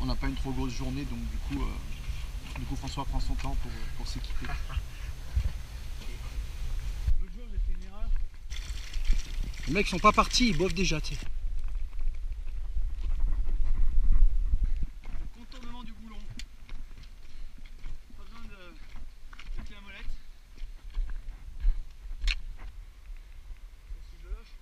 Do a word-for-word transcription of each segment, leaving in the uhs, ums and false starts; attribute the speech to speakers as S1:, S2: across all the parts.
S1: on n'a pas une trop grosse journée, donc du coup, euh, du coup François prend son temps pour, pour s'équiper.
S2: L'autre jour j'ai fait une erreur.
S1: Les mecs sont pas partis, ils boivent déjà, tu sais.
S2: Contournement du boulon. Pas besoin de péter la molette. Si je le lâche.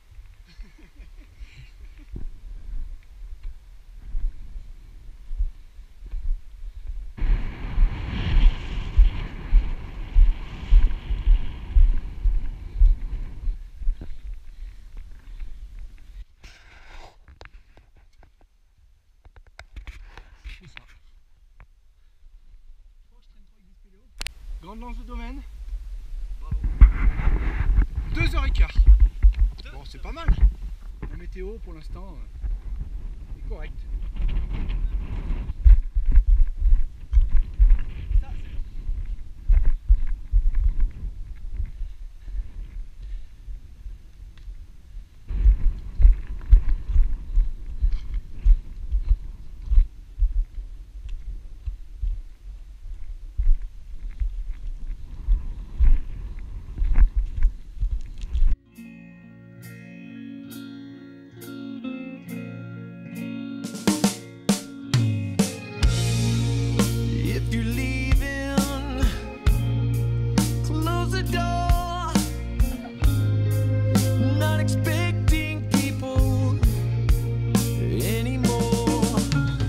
S1: C'est ça. Je crois que je traîne trop avec des spéléos. Grande lance de domaine.
S2: Bravo.
S1: deux heures quinze.
S2: Deux
S1: Bon, c'est pas mal. La météo pour l'instant euh, est correcte.
S2: Ça, c'est bon.
S3: If you're leaving, close the door. Not expecting people anymore.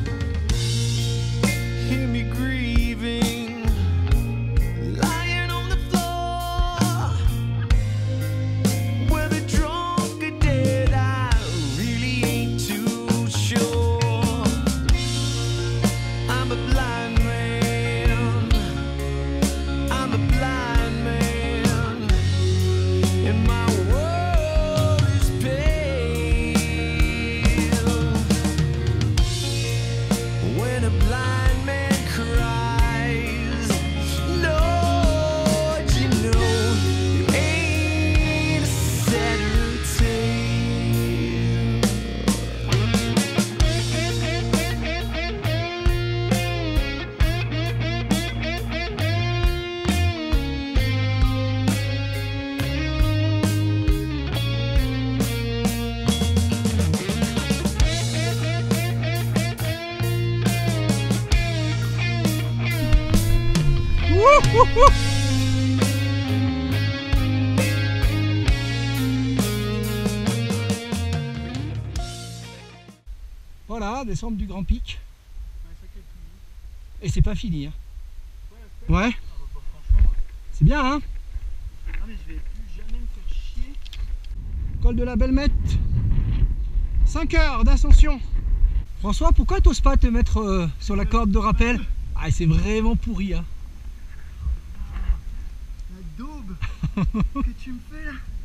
S3: Hear me grieving, lying on the floor. Whether drunk or dead, I really ain't too sure. I'm a blind man, I'm a blind man, and my world is pale. When a blind man cries, Lord, you know it ain't a Saturday tale.
S1: Voilà, descendre du Grand Pic.
S2: Ouais, ça calcule.
S1: Et c'est pas fini. Hein.
S2: Ouais,
S1: Ouais,
S2: ah, bah, bah, franchement.
S1: c'est bien, hein.
S2: Ah, mais je vais plus jamais me faire chier.
S1: Col de la Bellemette. cinq heures d'ascension. François, pourquoi t'oses pas te mettre euh, sur la corde de rappel? Ah, c'est vraiment pourri, hein.
S2: La daube que tu me fais là.